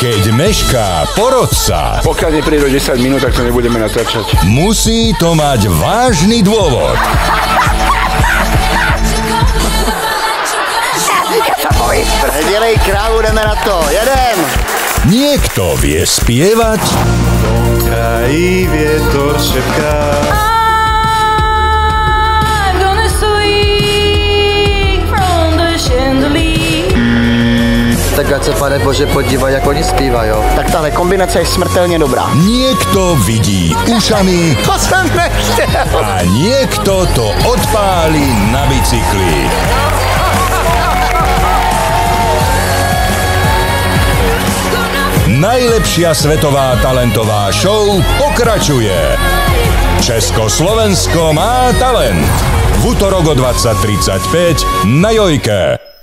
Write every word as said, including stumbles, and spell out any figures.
Keď mešká porodca, pokiaľ nepríde desať minút, tak to nebudeme natáčať. Musí to mať vážny dôvod. Nedělej krávu, jdeme na to, jedem! Niekto vie spievať. Krají vietor šepká. Tak ať se, pane Bože, podívaj, jak oni zpívají. Tak tahle kombinace je smrtelně dobrá. Niekto vidí ušami. To jsem nechtěl. A niekto to odpáli na bicykli. Najlepšia svetová talentová show pokračuje. Československo má talent. V utorok o dvadsať tridsaťpäť na Jojke.